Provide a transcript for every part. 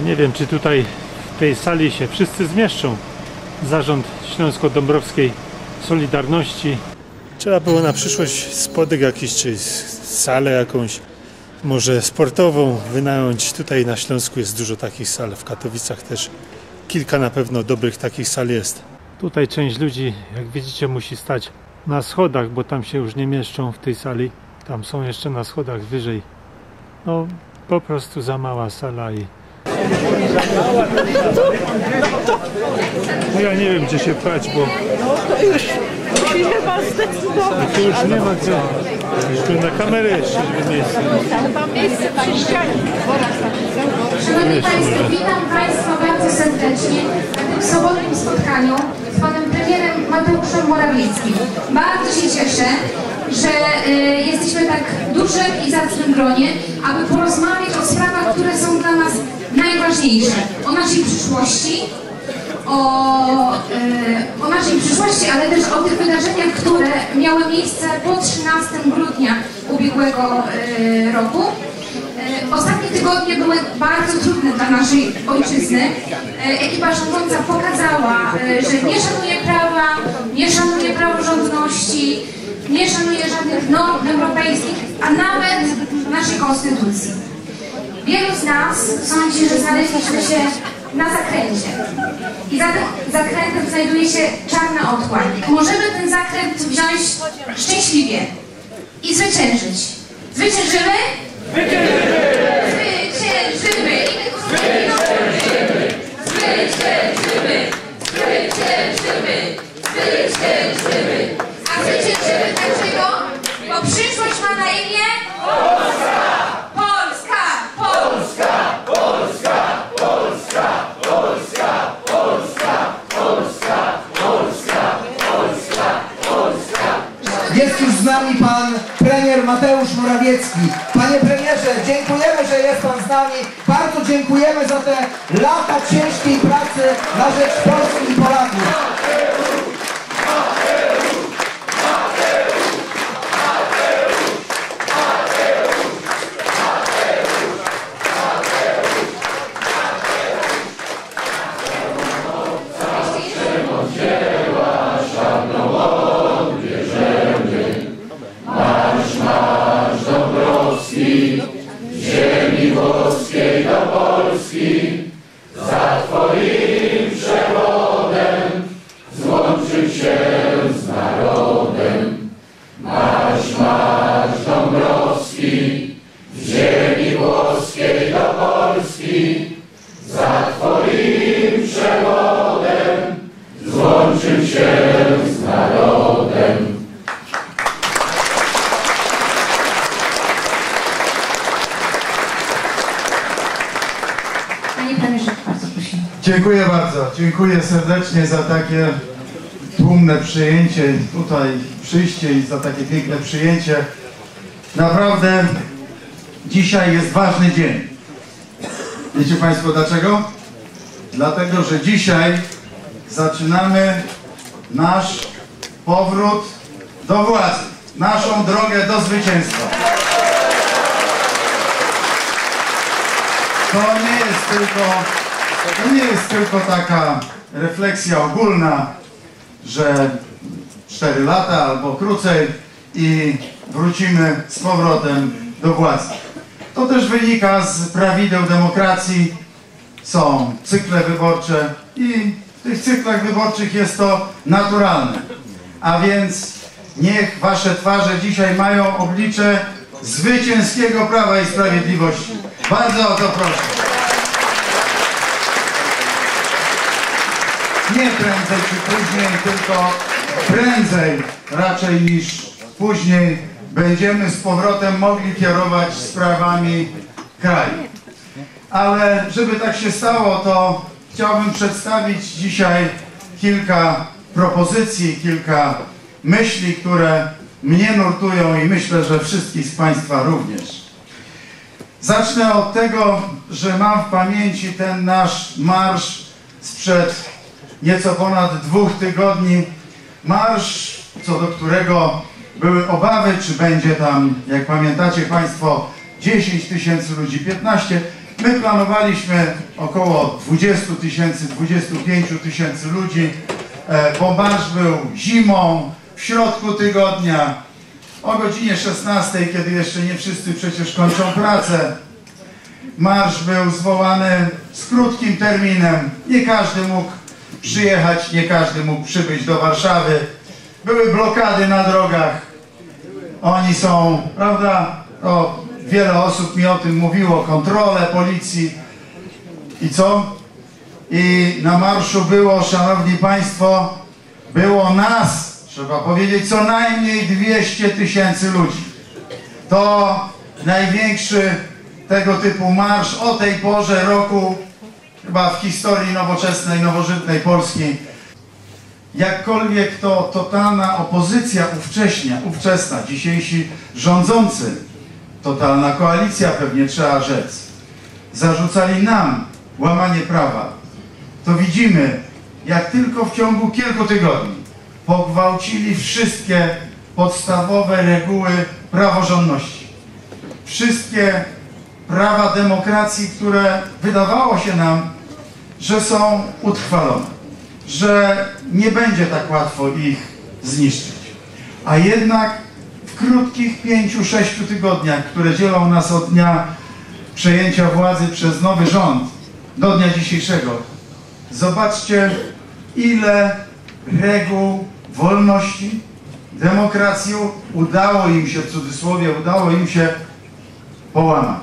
Nie wiem, czy tutaj w tej sali się wszyscy zmieszczą. Zarząd Śląsko-Dąbrowskiej Solidarności. Trzeba było na przyszłość spodek jakiś, czy salę jakąś, może sportową wynająć. Tutaj na Śląsku jest dużo takich sal, w Katowicach też kilka na pewno dobrych takich sal jest. Tutaj część ludzi, jak widzicie, musi stać na schodach, bo tam się już nie mieszczą w tej sali. Tam są jeszcze na schodach wyżej. No po prostu za mała sala i... No ja nie wiem, gdzie się pchać, bo... No to już musi chyba zdecydować. Tu już nie ma gdzie. Tu na kamerę jeszcze miejsce. Tam ma miejsce przy ścianie. Szanowni Państwo, witam Państwa bardzo serdecznie na tym sobotnim spotkaniu z Panem Premierem Mateuszem Morawieckim. Bardzo się cieszę, że jesteśmy tak dużym i zacnym gronie, aby porozmawiać o sprawach, które są dla nas najważniejsze. O naszej przyszłości, o naszej przyszłości, ale też o tych wydarzeniach, które miały miejsce po 13 grudnia ubiegłego roku. Ostatnie tygodnie były bardzo trudne dla naszej ojczyzny. Ekipa rządząca pokazała, że nie szanuje prawa, nie szanuje praworządności, nie szanuje żadnych norm europejskich, a nawet naszej konstytucji. Wielu z nas sądzi, że znaleźliśmy się na zakręcie. I za tym zakrętem znajduje się czarna otchłań. Możemy ten zakręt wziąć szczęśliwie i zwyciężyć. Zwyciężymy? Zwyciężymy! Zwyciężymy! Zwyciężymy! Zwyciężymy! Zwyciężymy! Zwyciężymy! A zwyciężymy dlaczego? Bo przyszłość ma na imię Polska! Polska! Polska! Polska! Polska! Polska! Polska! Polska! Polska! Polska! Polska! Jest już z nami pan premier Mateusz Morawiecki. Panie premierze, dziękujemy, że jest pan z nami. Bardzo dziękujemy za te lata ciężkiej pracy na rzecz Polski i Polaków. Ziemi włoskiej do Polski, za Twoim przewodem złączył się z narodem. Marsz, marsz Dąbrowski, z ziemi włoskiej do Polski, za Twoim przewodem złączył się z narodem. Dziękuję bardzo. Dziękuję serdecznie za takie tłumne przyjęcie, tutaj przyjście i za takie piękne przyjęcie. Naprawdę dzisiaj jest ważny dzień. Wiecie Państwo dlaczego? Dlatego, że dzisiaj zaczynamy nasz powrót do władzy, naszą drogę do zwycięstwa. To nie jest tylko taka refleksja ogólna, że 4 lata albo krócej i wrócimy z powrotem do władzy. To też wynika z prawideł demokracji. Są cykle wyborcze i w tych cyklach wyborczych jest to naturalne. A więc niech wasze twarze dzisiaj mają oblicze zwycięskiego Prawa i Sprawiedliwości. Bardzo o to proszę. Nie prędzej czy później, tylko prędzej raczej niż później będziemy z powrotem mogli kierować sprawami kraju. Ale żeby tak się stało, to chciałbym przedstawić dzisiaj kilka propozycji, kilka myśli, które mnie nurtują i myślę, że wszystkich z Państwa również. Zacznę od tego, że mam w pamięci ten nasz marsz sprzed nieco ponad 2 tygodni. Marsz, co do którego były obawy, czy będzie tam, jak pamiętacie Państwo, 10 000 ludzi, 15. My planowaliśmy około 20 000, 25 000 ludzi, bo marsz był zimą, w środku tygodnia, o godzinie 16, kiedy jeszcze nie wszyscy przecież kończą pracę. Marsz był zwołany z krótkim terminem. Nie każdy mógł przyjechać, nie każdy mógł przybyć do Warszawy. Były blokady na drogach. Oni są, prawda, wiele osób mi o tym mówiło, kontrole policji. I co? I na marszu było, szanowni państwo, było nas, trzeba powiedzieć, co najmniej 200 000 ludzi. To największy tego typu marsz o tej porze roku chyba w historii nowoczesnej, nowożytnej Polski. Jakkolwiek to totalna opozycja ówczesna, dzisiejsi rządzący, totalna koalicja pewnie trzeba rzec, zarzucali nam łamanie prawa, to widzimy, jak tylko w ciągu kilku tygodni pogwałcili wszystkie podstawowe reguły praworządności. Wszystkie prawa demokracji, które wydawało się nam, że są utrwalone, że nie będzie tak łatwo ich zniszczyć. A jednak w krótkich 5-6 tygodniach, które dzielą nas od dnia przejęcia władzy przez nowy rząd do dnia dzisiejszego, zobaczcie, ile reguł wolności, demokracji udało im się, w cudzysłowie, udało im się połamać.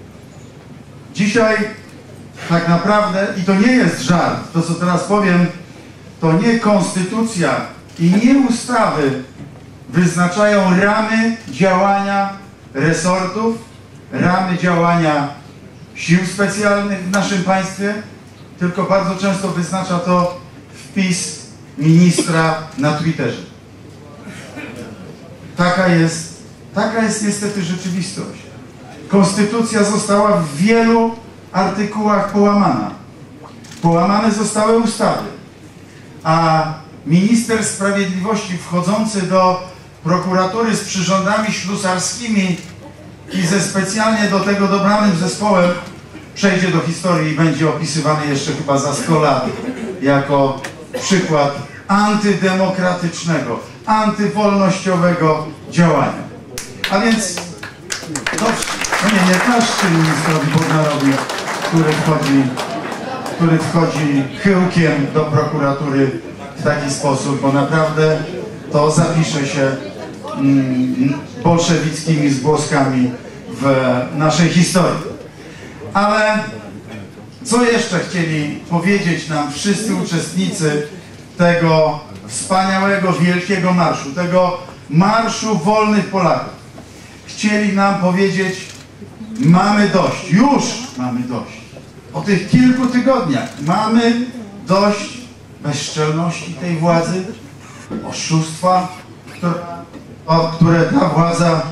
Dzisiaj tak naprawdę, i to nie jest żart, to co teraz powiem, to nie konstytucja i nie ustawy wyznaczają ramy działania resortów, ramy działania sił specjalnych w naszym państwie, tylko bardzo często wyznacza to wpis ministra na Twitterze. Taka jest niestety rzeczywistość. Konstytucja została w wielu artykułach połamana. Połamane zostały ustawy. A minister sprawiedliwości wchodzący do prokuratury z przyrządami ślusarskimi i ze specjalnie do tego dobranym zespołem przejdzie do historii i będzie opisywany jeszcze chyba za 100 lat jako przykład antydemokratycznego, antywolnościowego działania. A więc to nie klaszczy ministrowi Bodnarowi, który wchodzi chyłkiem do prokuratury w taki sposób, bo naprawdę to zapisze się bolszewickimi zgłoskami w naszej historii. Ale co jeszcze chcieli powiedzieć nam wszyscy uczestnicy tego wspaniałego, wielkiego marszu, tego Marszu Wolnych Polaków? Chcieli nam powiedzieć, mamy dość, już mamy dość. Po tych kilku tygodniach mamy dość bezczelności tej władzy, oszustwa, które ta władza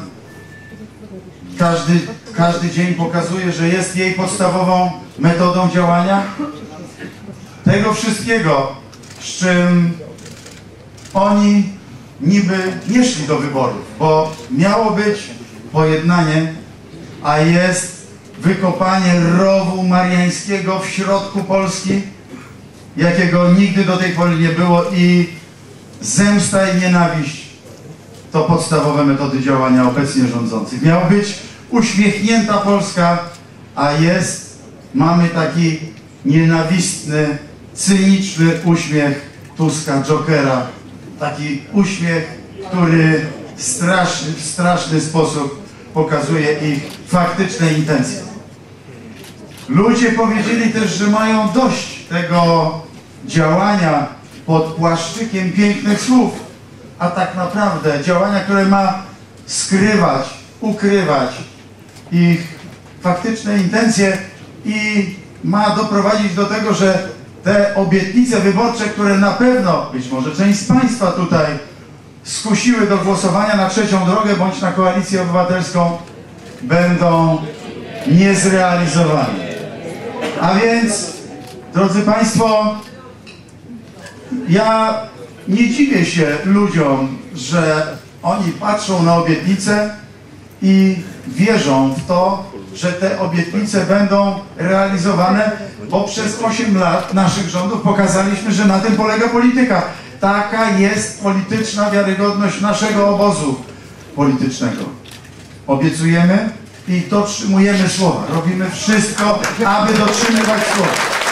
każdy dzień pokazuje, że jest jej podstawową metodą działania. Tego wszystkiego, z czym oni niby nie szli do wyborów, bo miało być pojednanie, a jest wykopanie rowu mariańskiego w środku Polski, jakiego nigdy do tej pory nie było, i zemsta i nienawiść to podstawowe metody działania obecnie rządzących. Miała być uśmiechnięta Polska, a mamy taki nienawistny, cyniczny uśmiech Tuska, Jokera. Taki uśmiech, który w straszny sposób pokazuje ich faktyczne intencje. Ludzie powiedzieli też, że mają dość tego działania pod płaszczykiem pięknych słów, a tak naprawdę działania, które ma skrywać, ukrywać ich faktyczne intencje i ma doprowadzić do tego, że te obietnice wyborcze, które na pewno, być może część z Państwa tutaj skusiły do głosowania na trzecią drogę bądź na Koalicję Obywatelską, będą niezrealizowane. A więc, drodzy Państwo, ja nie dziwię się ludziom, że oni patrzą na obietnice i wierzą w to, że te obietnice będą realizowane, bo przez 8 lat naszych rządów pokazaliśmy, że na tym polega polityka. Taka jest polityczna wiarygodność naszego obozu politycznego. Obiecujemy i dotrzymujemy słowa. Robimy wszystko, aby dotrzymywać słowa.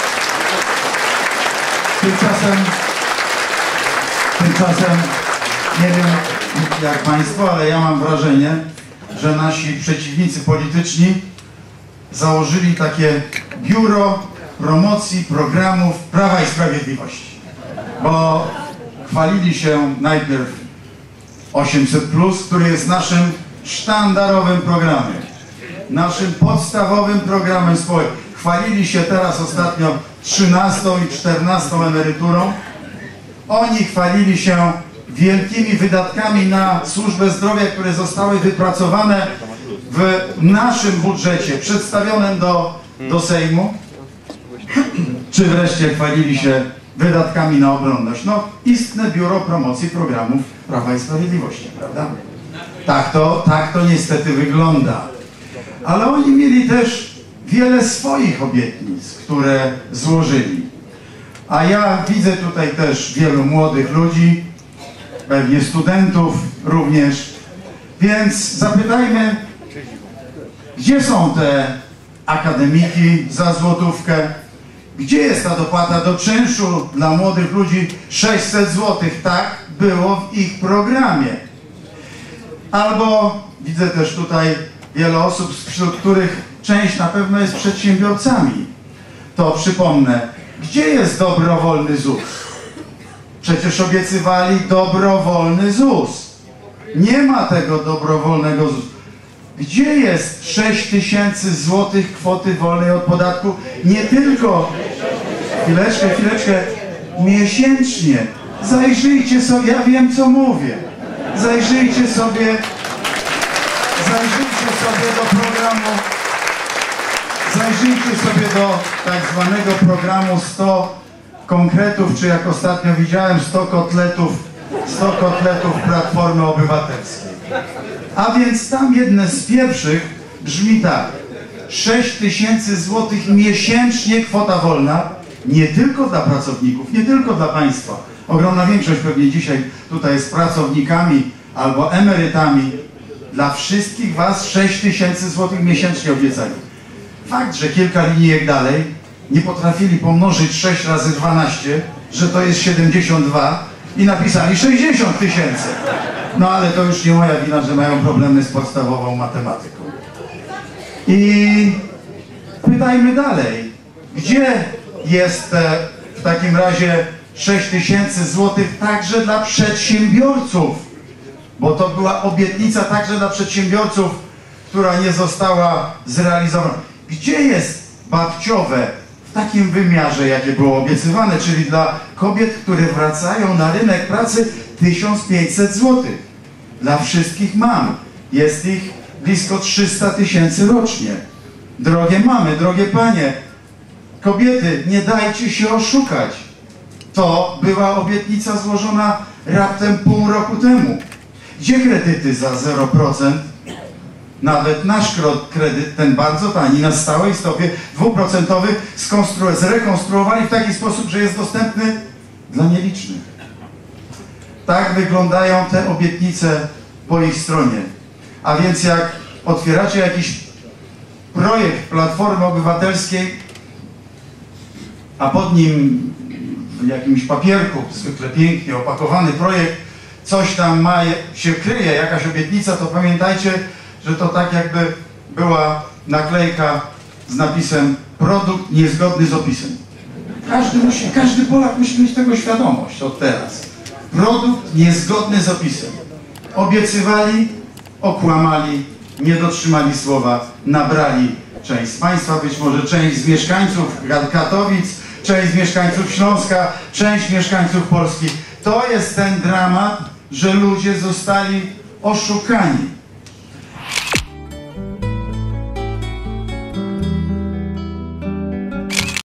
Tymczasem, nie wiem jak Państwo, ale ja mam wrażenie, że nasi przeciwnicy polityczni założyli takie biuro promocji programów Prawa i Sprawiedliwości. Bo chwalili się najpierw 800+, który jest naszym sztandarowym programem, naszym podstawowym programem społecznym. Chwalili się teraz ostatnio 13. i 14. emeryturą. Oni chwalili się wielkimi wydatkami na służbę zdrowia, które zostały wypracowane w naszym budżecie, przedstawionym do Sejmu. Czy wreszcie chwalili się wydatkami na obronność. No, istne biuro promocji programów Prawa i Sprawiedliwości, prawda? Tak to niestety wygląda. Ale oni mieli też wiele swoich obietnic, które złożyli. A ja widzę tutaj też wielu młodych ludzi, pewnie studentów również, więc zapytajmy, gdzie są te akademiki za złotówkę? Gdzie jest ta dopłata do czynszu dla młodych ludzi 600 zł? Tak było w ich programie. Albo widzę też tutaj wiele osób, wśród których część na pewno jest przedsiębiorcami. To przypomnę, gdzie jest dobrowolny ZUS? Przecież obiecywali dobrowolny ZUS. Nie ma tego dobrowolnego ZUS. Gdzie jest 6 000 złotych kwoty wolnej od podatku? Nie tylko, chwileczkę, miesięcznie. Zajrzyjcie sobie, ja wiem co mówię. Zajrzyjcie sobie do programu, zajrzyjcie sobie do tak zwanego programu 100 konkretów, czy jak ostatnio widziałem 100 kotletów Platformy Obywatelskiej. A więc tam jedne z pierwszych brzmi tak: 6 000 złotych miesięcznie kwota wolna, nie tylko dla pracowników, nie tylko dla państwa. Ogromna większość pewnie dzisiaj tutaj jest pracownikami albo emerytami. Dla wszystkich was 6 000 złotych miesięcznie obiecali. Fakt, że kilka linijek dalej nie potrafili pomnożyć 6 razy 12, że to jest 72 i napisali 60 000. No ale to już nie moja wina, że mają problemy z podstawową matematyką. I pytajmy dalej, gdzie jest w takim razie 6 000 złotych także dla przedsiębiorców? Bo to była obietnica także dla przedsiębiorców, która nie została zrealizowana. Gdzie jest babciowe w takim wymiarze, jakie było obiecywane, czyli dla kobiet, które wracają na rynek pracy, 1500 zł. Dla wszystkich mam. Jest ich blisko 300 000 rocznie. Drogie mamy, drogie panie, kobiety, nie dajcie się oszukać. To była obietnica złożona raptem pół roku temu. Gdzie kredyty za 0%? Nawet nasz kredyt, ten bardzo tani, na stałej stopie 2% zrekonstruowali w taki sposób, że jest dostępny dla nielicznych. Tak wyglądają te obietnice po ich stronie. A więc jak otwieracie jakiś projekt Platformy Obywatelskiej, a pod nim w jakimś papierku, zwykle pięknie opakowany projekt, coś tam się kryje, jakaś obietnica, to pamiętajcie, że to tak jakby była naklejka z napisem produkt niezgodny z opisem. Każdy Polak musi mieć tego świadomość od teraz. Produkt niezgodny z opisem. Obiecywali, okłamali, nie dotrzymali słowa, nabrali część z państwa, być może część z mieszkańców Katowic, część z mieszkańców Śląska, część mieszkańców Polski. To jest ten dramat, że ludzie zostali oszukani.